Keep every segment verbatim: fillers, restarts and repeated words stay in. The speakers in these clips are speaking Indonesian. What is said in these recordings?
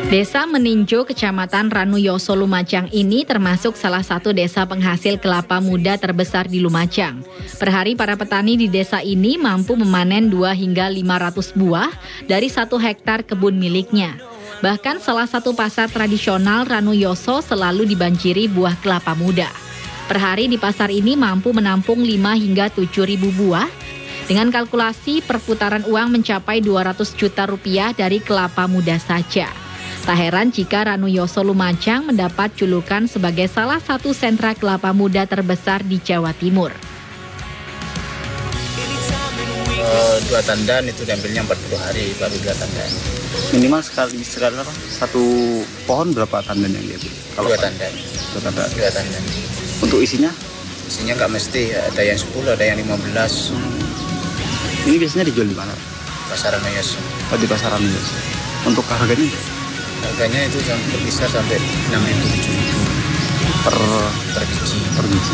Desa Meninjo, Kecamatan Ranuyoso, Lumajang ini termasuk salah satu desa penghasil kelapa muda terbesar di Lumajang. Per hari para petani di desa ini mampu memanen dua hingga lima ratus buah dari satu hektar kebun miliknya. Bahkan salah satu pasar tradisional Ranuyoso selalu dibanjiri buah kelapa muda. Per hari di pasar ini mampu menampung lima hingga tujuh ribu buah. Dengan kalkulasi perputaran uang mencapai dua ratus juta rupiah dari kelapa muda saja. Tak heran jika Ranuyoso Lumajang mendapat julukan sebagai salah satu sentra kelapa muda terbesar di Jawa Timur. Uh, dua tandan itu diambilnya empat puluh hari baru dua tandan. Minimal sekali sekali apa? Satu pohon berapa tandan yang diambil? Kalau dua tandan. Dua tandan. Dua tandan. Untuk isinya? Isinya nggak mesti, ada yang sepuluh, ada yang lima belas. Hmm. Ini biasanya dijual di mana? Pasar Ranuyoso. Oh, di pasar Ranuyoso. Untuk harganya? Harganya itu sampai bisa sampai enam ribu tujuh ribu per per biji. Per biji.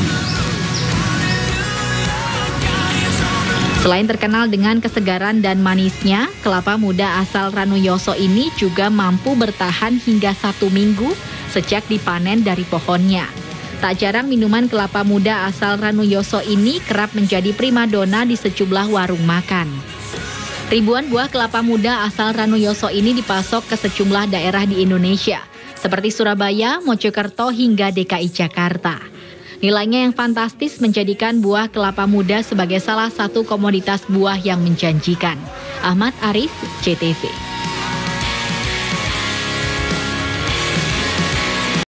Selain terkenal dengan kesegaran dan manisnya, kelapa muda asal Ranuyoso ini juga mampu bertahan hingga satu minggu sejak dipanen dari pohonnya. Tak jarang minuman kelapa muda asal Ranuyoso ini kerap menjadi primadona di sejumlah warung makan. Ribuan buah kelapa muda asal Ranuyoso ini dipasok ke sejumlah daerah di Indonesia, seperti Surabaya, Mojokerto, hingga D K I Jakarta. Nilainya yang fantastis menjadikan buah kelapa muda sebagai salah satu komoditas buah yang menjanjikan. Ahmad Arif, C T V.